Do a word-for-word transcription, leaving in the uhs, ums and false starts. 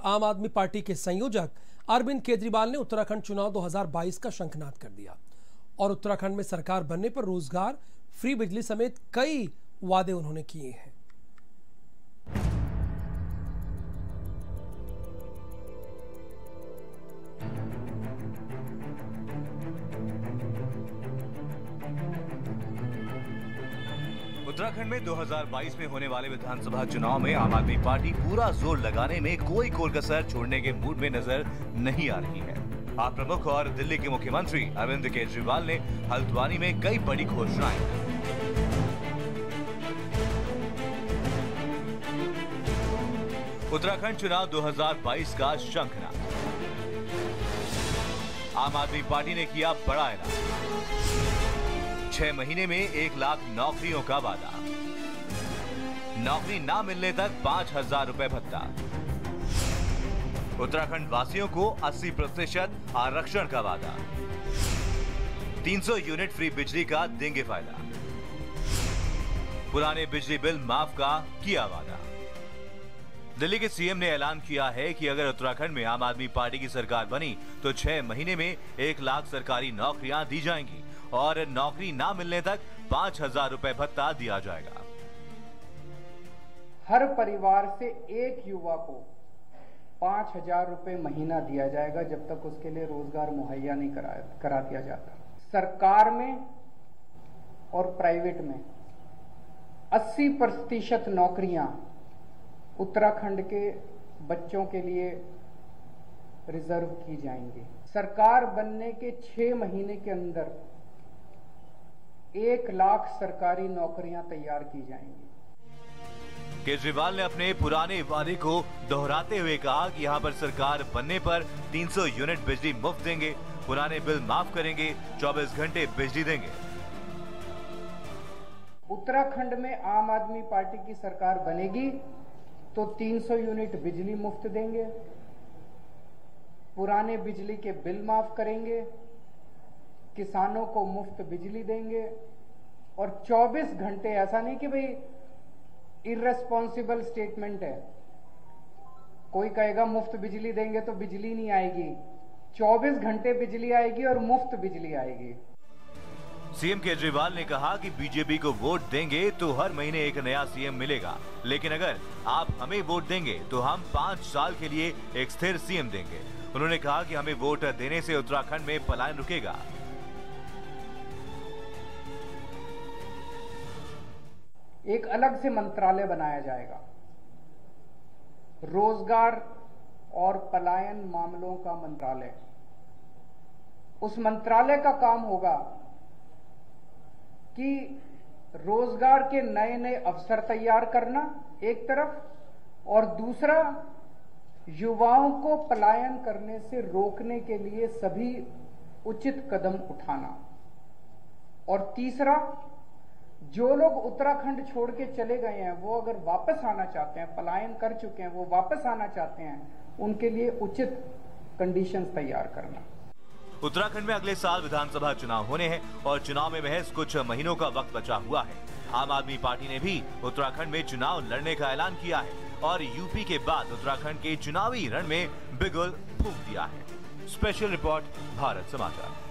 आम आदमी पार्टी के संयोजक अरविंद केजरीवाल ने उत्तराखंड चुनाव दो हज़ार बाईस का शंखनाद कर दिया और उत्तराखंड में सरकार बनने पर रोजगार, फ्री बिजली समेत कई वादे उन्होंने किए हैं। उत्तराखंड में दो हज़ार बाईस में होने वाले विधानसभा चुनाव में आम आदमी पार्टी पूरा जोर लगाने में कोई कोर-कसर छोड़ने के मूड में नजर नहीं आ रही है। आप प्रमुख और दिल्ली के मुख्यमंत्री अरविंद केजरीवाल ने हल्द्वानी में कई बड़ी घोषणाएं की। उत्तराखंड चुनाव दो हज़ार बाईस का शंखनाद। आम आदमी पार्टी ने किया बड़ा ऐलान। छह महीने में एक लाख नौकरियों का वादा। नौकरी ना मिलने तक पांच हजार रुपए भत्ता। उत्तराखंड वासियों को अस्सी प्रतिशत आरक्षण का वादा। तीन सौ यूनिट फ्री बिजली का देंगे फायदा। पुराने बिजली बिल माफ का किया वादा। दिल्ली के सीएम ने ऐलान किया है कि अगर उत्तराखंड में आम आदमी पार्टी की सरकार बनी तो छह महीने में एक लाख सरकारी नौकरियां दी जाएंगी और नौकरी ना मिलने तक पांच हजार रुपए भत्ता दिया जाएगा। हर परिवार से एक युवा को पांच हजार रुपए महीना दिया जाएगा जब तक उसके लिए रोजगार मुहैया नहीं करा करा दिया जाता। सरकार में और प्राइवेट में अस्सी प्रतिशत नौकरियां उत्तराखंड के बच्चों के लिए रिजर्व की जाएंगी। सरकार बनने के छह महीने के अंदर एक लाख सरकारी नौकरियां तैयार की जाएंगी। केजरीवाल ने अपने पुराने वादे को दोहराते हुए कहा कि यहां पर सरकार बनने पर तीन सौ यूनिट बिजली मुफ्त देंगे, पुराने बिल माफ करेंगे, चौबीस घंटे बिजली देंगे। उत्तराखंड में आम आदमी पार्टी की सरकार बनेगी तो तीन सौ यूनिट बिजली मुफ्त देंगे, पुराने बिजली के बिल माफ करेंगे, किसानों को मुफ्त बिजली देंगे और चौबीस घंटे, ऐसा नहीं कि भाई इर्रेस्पॉन्सिबल स्टेटमेंट है, कोई कहेगा मुफ्त बिजली देंगे तो बिजली नहीं आएगी, चौबीस घंटे बिजली आएगी और मुफ्त बिजली आएगी। सीएम केजरीवाल ने कहा कि बीजेपी को वोट देंगे तो हर महीने एक नया सीएम मिलेगा, लेकिन अगर आप हमें वोट देंगे तो हम पांच साल के लिए एक स्थिर सीएम देंगे। उन्होंने कहा कि हमें वोट देने से उत्तराखंड में पलायन रुकेगा। एक अलग से मंत्रालय बनाया जाएगा, रोजगार और पलायन मामलों का मंत्रालय। उस मंत्रालय का काम होगा कि रोजगार के नए नए अवसर तैयार करना एक तरफ, और दूसरा युवाओं को पलायन करने से रोकने के लिए सभी उचित कदम उठाना, और तीसरा जो लोग उत्तराखंड छोड़ के चले गए हैं वो अगर वापस आना चाहते हैं, पलायन कर चुके हैं, वो वापस आना चाहते हैं, उनके लिए उचित कंडीशंस तैयार करना। उत्तराखंड में अगले साल विधानसभा चुनाव होने हैं और चुनाव में महज कुछ महीनों का वक्त बचा हुआ है। आम आदमी पार्टी ने भी उत्तराखंड में चुनाव लड़ने का ऐलान किया है और यूपी के बाद उत्तराखंड के चुनावी रण में बिगुल फूंक दिया है। स्पेशल रिपोर्ट, भारत समाचार।